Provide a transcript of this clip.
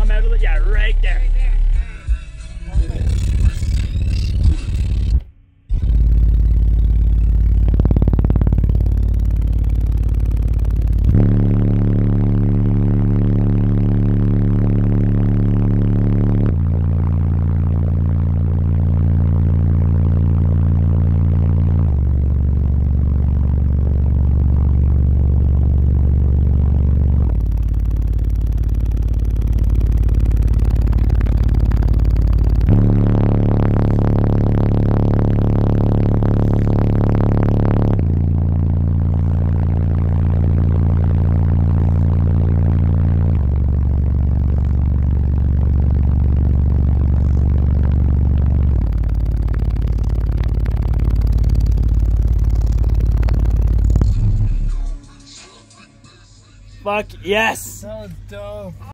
come out of it. Yeah, right there. Right there. Fuck yes. That was dope.